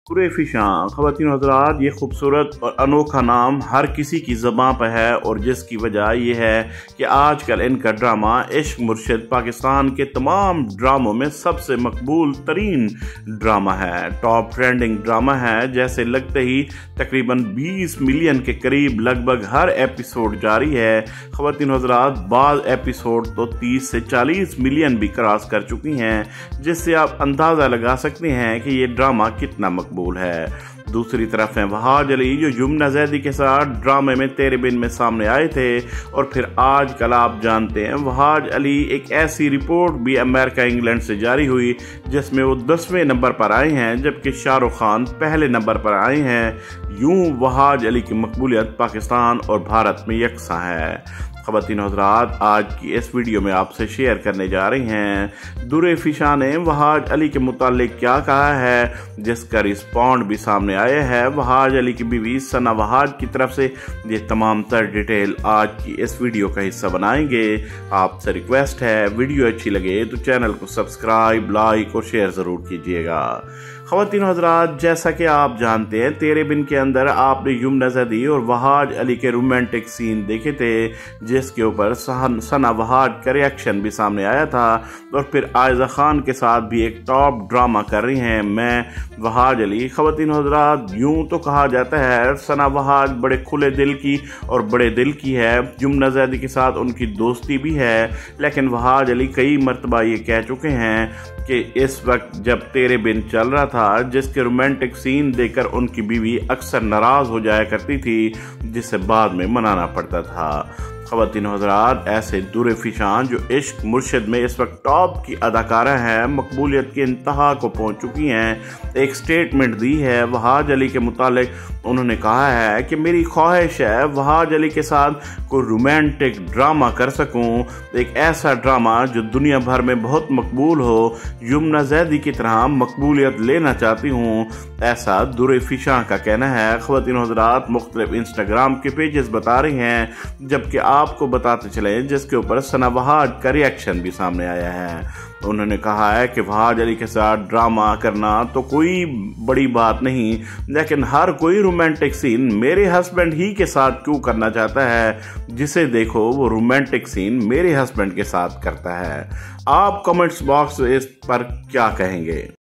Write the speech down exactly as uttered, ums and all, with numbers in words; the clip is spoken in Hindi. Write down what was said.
कुरैशियाँ ख़वातीन हज़रात, ये खूबसूरत और अनोखा नाम हर किसी की ज़बां पर है और जिसकी वजह यह है कि आजकल इनका ड्रामा इश्क मुर्शिद पाकिस्तान के तमाम ड्रामों में सबसे मकबूल तरीन ड्रामा है, टॉप ट्रेंडिंग ड्रामा है। जैसे लगते ही तकरीबन बीस मिलियन के करीब लगभग हर एपिसोड जारी है। ख़वातीन हज़रात, बाज़ एपिसोड तो तीस से चालीस मिलियन भी क्रॉस कर चुकी हैं, जिससे आप अंदाज़ा लगा सकते हैं कि ये ड्रामा कितना मकबूल है। दूसरी तरफ है वहाज अली, जो यमुना ज़ैदी के साथ ड्रामे में तेरे बिन में सामने आए थे और फिर आज कल आप जानते हैं वहाज अली एक ऐसी रिपोर्ट भी अमेरिका इंग्लैंड से जारी हुई जिसमें वो दसवें नंबर पर आए हैं, जबकि शाहरुख खान पहले नंबर पर आए हैं। यूं वहाज अली की मकबूलियत पाकिस्तान और भारत में यकसा है। ख़वातीन हज़रात, आज की इस वीडियो में आपसे शेयर करने जा रही हैं कुरैशियाँ ने वहाज अली के मुतालिक क्या कहा है, जिसका रिस्पॉन्ड भी सामने आया है वहाज अली की बीवी सना वहाज की तरफ से। ये तमाम तर डिटेल आज की इस वीडियो का हिस्सा बनाएंगे। आपसे रिक्वेस्ट है, वीडियो अच्छी लगे तो चैनल को सब्सक्राइब, लाइक और शेयर ज़रूर कीजिएगा। ख़वातीन हज़रात, जैसा कि आप जानते हैं तेरे बिन के अंदर आपने यमुना ज़ैदी और वहाज अली के रोमांटिक सीन देखे थे, जिसके ऊपर सना वहाज का रिएक्शन भी सामने आया था और फिर आयजा खान के साथ भी एक टॉप ड्रामा कर रही हैं मैं वहाज अली। ख़वातीन हज़रात, यूं तो कहा जाता है सना वहाज बड़े खुले दिल की और बड़े दिल की है, यमुना ज़ैदी के साथ उनकी दोस्ती भी है, लेकिन वहाज अली कई मरतबा ये कह चुके हैं कि इस वक्त जब तेरे बिन चल रहा था, जिसके रोमांटिक सीन देखकर उनकी बीवी अक्सर नाराज हो जाया करती थी, जिसे बाद में मनाना पड़ता था। ख़वातीन हज़रात, ऐसे कुरैशियाँ जो इश्क मुर्शिद में इस वक्त टॉप की अदाकारा हैं, मकबूलियत की इंतहा को पहुँच चुकी हैं, एक स्टेटमेंट दी है वहाज अली के मुतालिक। उन्होंने कहा है कि मेरी ख्वाहिश है वहाज अली के साथ कोई रोमांटिक ड्रामा कर सकूं, एक ऐसा ड्रामा जो दुनिया भर में बहुत मकबूल हो, यमुना ज़ैदी की तरह मकबूलियत लेना चाहती हूँ, ऐसा कुरैशियाँ का कहना है। ख़वातीन हज़रात, मुख्तलिफ इंस्टाग्राम के पेजेस बता रही हैं, जबकि आपको बताते चले जिसके ऊपर सना वहाज का रिएक्शन भी सामने आया है। उन्होंने कहा है कि वहाज अली के साथ ड्रामा करना तो कोई बड़ी बात नहीं, लेकिन हर कोई रोमांटिक सीन मेरे हस्बैंड ही के साथ क्यों करना चाहता है, जिसे देखो वो रोमांटिक सीन मेरे हस्बैंड के साथ करता है। आप कमेंट्स बॉक्स इस पर क्या कहेंगे?